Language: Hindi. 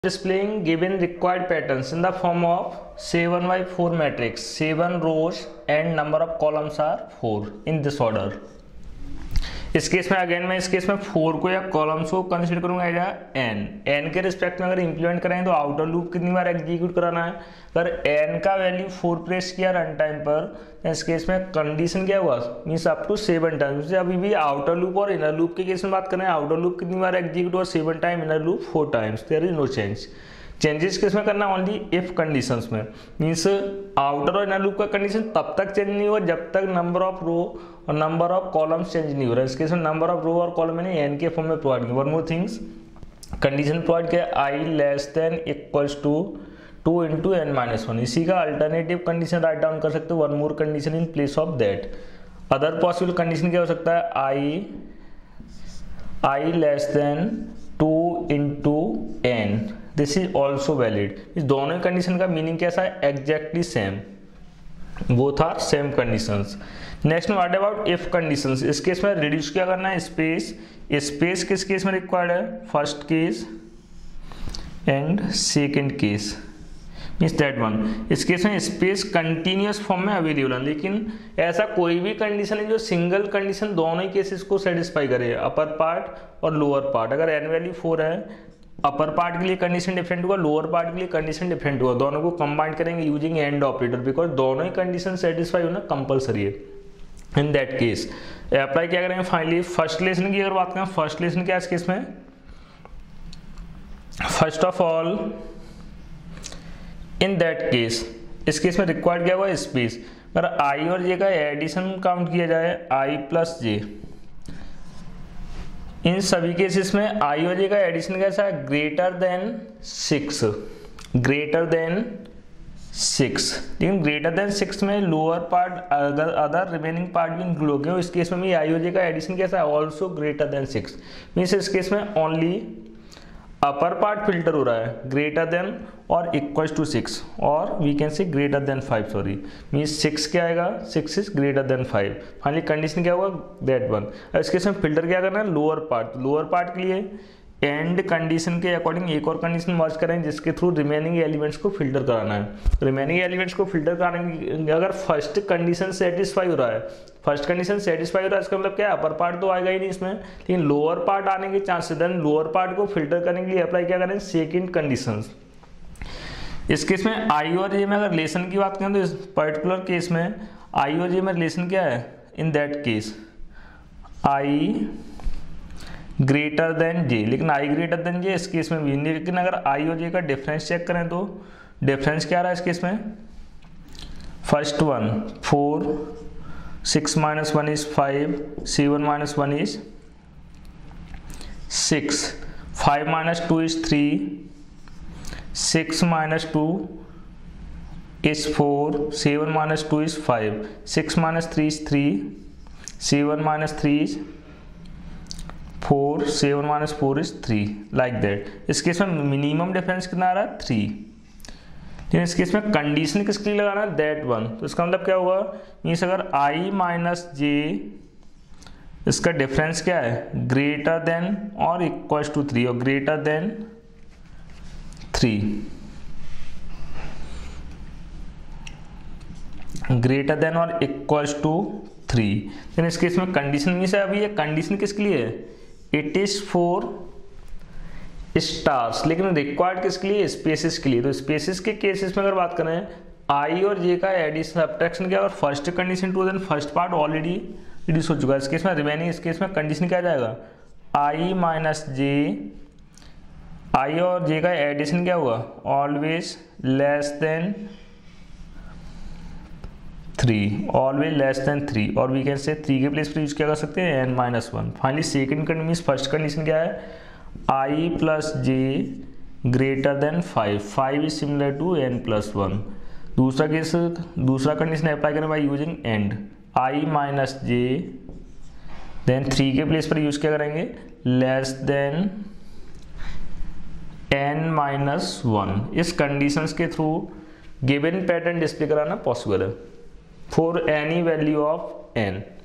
Displaying given required patterns in the form of 7 by 4 matrix. 7 rows and number of columns are 4 in this order. इस केस में अगेन मैं इस केस में 4 को या कॉलम्स को कंसीडर करूंगा एन के रिस्पेक्ट में अगर इंप्लीमेंट करेंगे तो आउटर लूप कितनी बार एग्जीक्यूट कराना है। अगर एन का वैल्यू 4 प्रेस किया रन टाइम पर तो इस केस में कंडीशन क्या हुआ मीन्स अप टू 7 टाइम्स। अभी भी आउटर लूप और इनर लूप के केस में बात करें, आउटर लूप कितनी बार एग्जीक्यूट हुआ 7 time, inner loop 4 times. There is no change. Changes किसमें करना ओनली इफ कंडीशंस में, मीन्स आउटर और इनर लूप का कंडीशन तब तक चेंज नहीं हुआ जब तक नंबर ऑफ रो और नंबर ऑफ कॉलम्स चेंज नहीं हो रहा है। इसके नंबर ऑफ रो और कॉलम मैंने एन के फॉर्म में प्रोवाइड किया। One more things, condition provide किया i less than equals to 2 into n minus 1। इसी का अल्टरनेटिव कंडीशन राइट डाउन कर सकते हो, one more condition in place of that. Other possible condition क्या हो सकता है, i less than 2 into n, this is also valid. इस दोनों कंडीशन का मीनिंग कैसा है, exactly same, both are same conditions. Next what about if conditions. इस केस में रिड्यूस क्या करना है, स्पेस। स्पेस किस केस में रिक्वायर्ड है, first case and second case, means that one. इस केस में स्पेस कंटिन्यूअस फॉर्म में अवेलेबल है, लेकिन ऐसा कोई भी कंडीशन है जो सिंगल कंडीशन दोनों ही केसेस को सेटिस्फाई करे, अपर पार्ट और लोअर पार्ट। अगर एन वैल्यू 4 है, अपर पार्ट के लिए कंडीशन डिफरेंट होगा, लोअर पार्ट के लिए कंडीशन डिफरेंट होगा। दोनों को कंबाइन करेंगे यूजिंग एंड ऑपरेटर, बिकॉज दोनों ही कंडीशन सेटिस्फाई होना कंपलसरी है। इन दैट केस अप्लाई क्या करेंगे फाइनली, फर्स्ट लेसन की अगर बात करें, फर्स्ट लेसन क्या है इस केस में, first of all in that case, इस केस में रिक्वायर्ड क्या हुआ, स्पेस। अगर आई और जे का एडिशन काउंट किया जाए, आई प्लस जे, इन सभी केसेस में आई और जे का एडिशन कैसा है, ग्रेटर देन 6, ग्रेटर देन 6। लेकिन ग्रेटर देन 6 में लोअर पार्ट अगर अदर रिमेनिंग पार्ट भी इंक्लूड हो गए, इस केस में भी आई और जे का एडिशन कैसा है, ऑल्सो ग्रेटर देन 6। मीन्स इस केस में ओनली अपर पार्ट फिल्टर हो रहा है ग्रेटर देन और इक्वल्स टू 6, और we can say greater than 5, sorry means 6 क्या आएगा, 6 is greater than 5। Finally condition क्या होगा, दैट वन। इसके इसमें फिल्टर क्या करना है, लोअर पार्ट। लोअर पार्ट के लिए एंड कंडीशन के अकॉर्डिंग एक और कंडीशन मर्ज करें जिसके थ्रू रिमेनिंग एलिमेंट्स को फिल्टर कराना है। रिमेनिंग एलिमेंट्स को फिल्टर कराने अगर फर्स्ट कंडीशन सेटिस्फाई हो रहा है, फर्स्ट कंडीशन सेटिस्फाई हो रहा है, इसका मतलब क्या है, अपर पार्ट तो आएगा ही नहीं इसमें, लेकिन लोअर पार्ट आने के चांसेस, देन लोअर पार्ट को फिल्टर करने के लिए अप्लाई क्या करें, सेकंड कंडीशन। इस केस में आई और जे में अगर रिलेशन की बात करें तो इस पर्टिकुलर केस में आई और जे में रिलेशन क्या है, in that case i greater than j, लेकिन आई ग्रेटर देन जे इस केस में भी नहीं। लेकिन अगर आई और जे का डिफरेंस चेक करें तो डिफरेंस क्या आ रहा है इस केस में, first one 4, 6 minus 1 is 5, 7 minus 1 is 6, 5 minus 2 is 3, 6 minus 2 is 4, 7 minus 2 is 5, 6 minus 3 is 3, 7 minus 3 is 4, 7 minus 4 is 3, like that। इस केस में मिनिमम डिफरेंस कितना आ रहा है, 3। लेकिन इस केस में कंडीशन किसके लिए लगाना है, दैट वन। तो इसका मतलब क्या होगा, मीन्स अगर i माइनस जे इसका डिफरेंस क्या है, ग्रेटर देन और इक्वल्स टू 3 और ग्रेटर देन 3, ग्रेटर देन और इक्वल्स टू 3। लेकिन इस केस में कंडीशन मीन्स है, अभी ये कंडीशन किसके लिए है, इट इज फॉर स्टार्स, लेकिन रिक्वायर्ड किसके लिए, स्पेसिस के लिए। तो स्पेसिस के केसेस में अगर बात करें, आई और जे का एडिशन सब्ट्रैक्शन क्या, और first condition to then first part already reduce हो चुका है। इस केस में रिमेनिंग, इस केस में कंडीशन क्या जाएगा, आई माइनस जे, आई और जे का एडिशन क्या हुआ, always less than 3, always less than 3, और वी कैन से 3 के प्लेस पर यूज क्या कर सकते हैं, n minus 1। Finally second condition means first condition क्या है, i plus j greater than 5, 5 is similar to n plus 1। दूसरा केस, दूसरा कंडीशन अप्लाई करें by using and, i minus j, then 3 के प्लेस पर यूज क्या करेंगे, लेस देन n माइनस 1। इस कंडीशंस के थ्रू गिवन पैटर्न डिस्प्ले कराना पॉसिबल है for any value of n।